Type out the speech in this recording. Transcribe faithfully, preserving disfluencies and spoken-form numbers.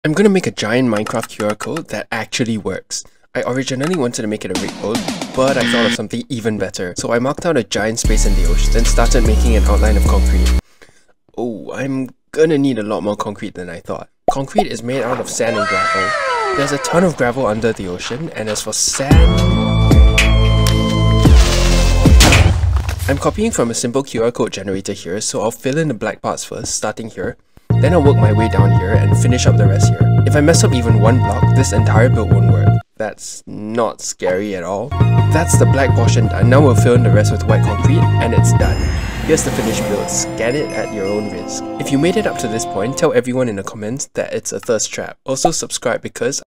I'm gonna make a giant Minecraft Q R code that actually works. I originally wanted to make it a rig code, but I thought of something even better. So I marked out a giant space in the ocean and started making an outline of concrete. Oh, I'm gonna need a lot more concrete than I thought. Concrete is made out of sand and gravel. There's a ton of gravel under the ocean, and as for sand... I'm copying from a simple Q R code generator here, so I'll fill in the black parts first, starting here. Then I'll work my way down here and finish up the rest here. If I mess up even one block, this entire build won't work. That's not scary at all. That's the black portion done. Now we'll fill in the rest with white concrete, and it's done. Here's the finished build. Scan it at your own risk. If you made it up to this point, tell everyone in the comments that it's a thirst trap. Also subscribe because